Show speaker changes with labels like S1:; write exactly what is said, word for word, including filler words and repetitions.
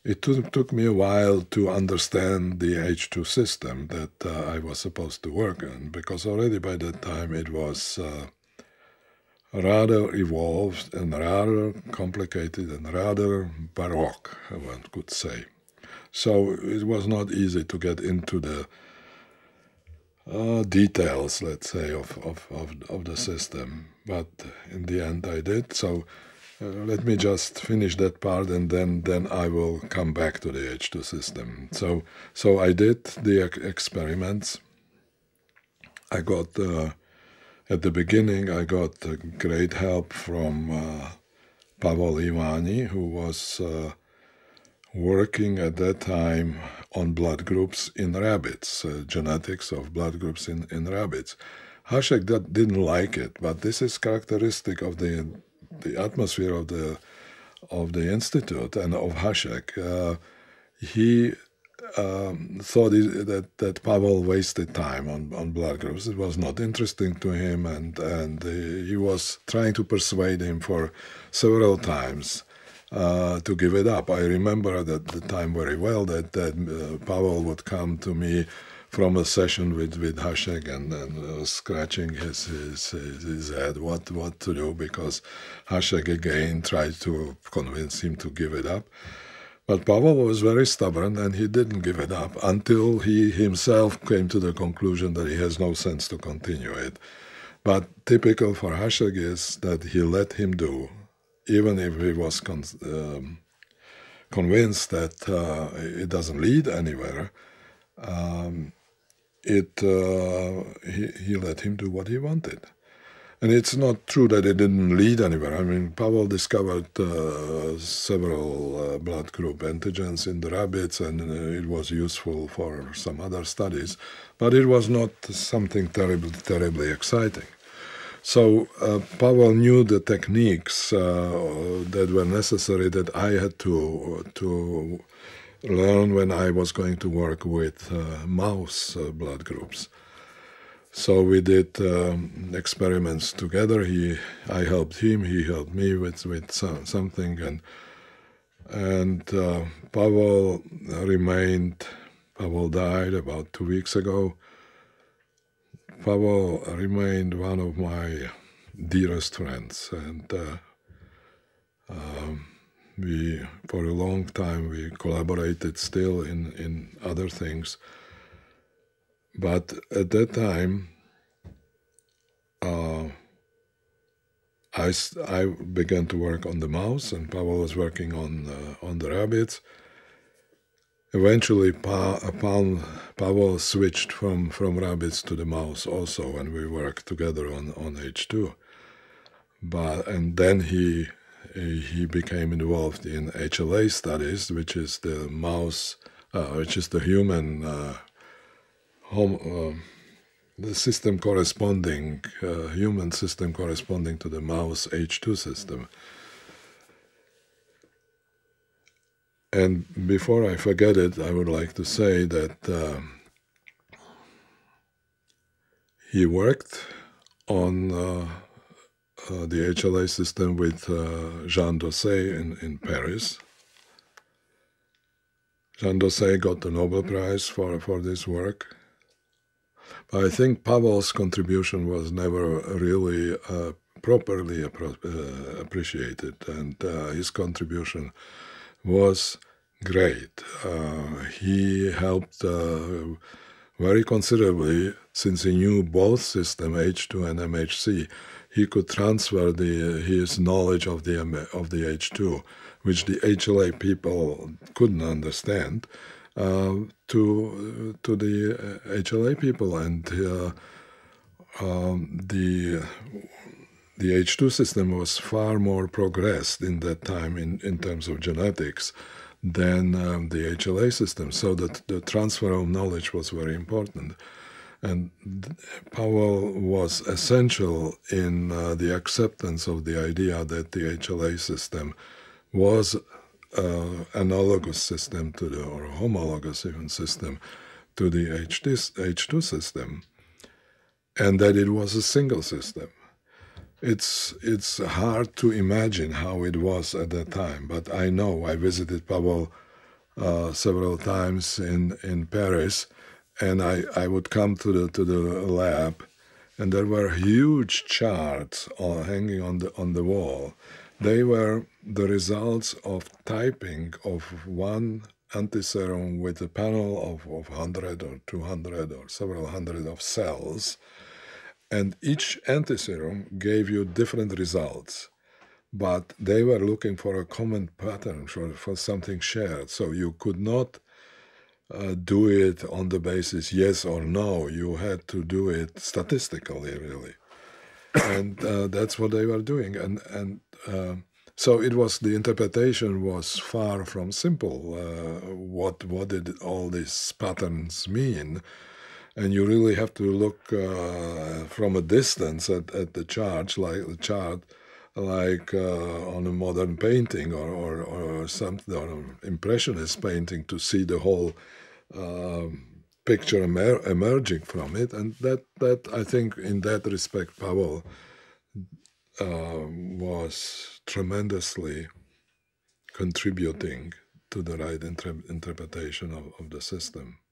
S1: it took, took me a while to understand the H two system that uh, I was supposed to work on, because already by that time it was uh, rather evolved and rather complicated and rather baroque, one could say. So it was not easy to get into the uh, details, let's say, of, of, of, of the system. But in the end I did. So uh, let me just finish that part, and then, then I will come back to the H two system. So, so I did the experiments. I got... Uh, At the beginning, I got uh, great help from uh, Pavol Ivanyi, who was uh, working at that time on blood groups in rabbits, uh, genetics of blood groups in, in rabbits. Hašek that didn't like it, but this is characteristic of the, the atmosphere of the, of the institute and of Hašek. Uh, he Um, thought that, that Pavol wasted time on, on blood groups. It was not interesting to him, and, and uh, he was trying to persuade him for several times uh, to give it up. I remember at the time very well that, that uh, Pavol would come to me from a session with, with Hašek and, and uh, scratching his, his, his head what, what to do, because Hašek again tried to convince him to give it up. But Pavol was very stubborn, and he didn't give it up until he himself came to the conclusion that he has no sense to continue it. But typical for Hašek is that he let him do, even if he was con um, convinced that uh, it doesn't lead anywhere. Um, it uh, he, he let him do what he wanted. And it's not true that it didn't lead anywhere. I mean, Pavol discovered uh, several uh, blood group antigens in the rabbits, and uh, it was useful for some other studies, but it was not something terribly, terribly exciting. So uh, Pavol knew the techniques uh, that were necessary that I had to, to learn when I was going to work with uh, mouse uh, blood groups. So we did um, experiments together. He, I helped him, he helped me with, with some, something, and, and uh, Pavol remained, Pavol died about two weeks ago. Pavol remained one of my dearest friends, and uh, um, we, for a long time, we collaborated still in, in other things. But at that time, uh, I, I began to work on the mouse, and Pavol was working on, uh, on the rabbits. Eventually, pa, pa, Pavol switched from, from rabbits to the mouse also, and we worked together on, on H two. But, and then he, he became involved in H L A studies, which is the mouse, uh, which is the human uh, Home, uh, the system corresponding, uh, human system corresponding to the mouse H two system. And before I forget it, I would like to say that uh, he worked on uh, uh, the H L A system with uh, Jean Dosset in, in Paris. Jean Dosset got the Nobel Prize for, for this work. But I think Pavol's contribution was never really uh, properly appro uh, appreciated, and uh, his contribution was great. Uh, he helped uh, very considerably, since he knew both system H two and M H C. He could transfer the, his knowledge of the, of the H two, which the H L A people couldn't understand, uh, to, to the H L A people. And uh, um, the, the H two system was far more progressed in that time in, in terms of genetics than um, the H L A system, so that the transfer of knowledge was very important. And Pavol was essential in uh, the acceptance of the idea that the H L A system was uh, analogous system to the, or homologous even system to the H two system, and that it was a single system. It's, it's hard to imagine how it was at that time, but I know I visited Pavol uh, several times in, in Paris, and I, I would come to the, to the lab, and there were huge charts on, hanging on the, on the wall. They were the results of typing of one antiserum with a panel of, of one hundred or two hundred or several hundred of cells, and each antiserum gave you different results. But they were looking for a common pattern, for, for something shared. So you could not uh, do it on the basis yes or no. You had to do it statistically, really. And uh, that's what they were doing. And, and uh, so it was, the interpretation was far from simple. Uh, what, what did all these patterns mean? And you really have to look uh, from a distance at, at the chart, like the chart, like uh, on a modern painting or, or, or something, or impressionist painting, to see the whole uh, picture emer emerging from it. And that, that, I think, in that respect, Pavol uh, was tremendously contributing to the right inter interpretation of, of the system.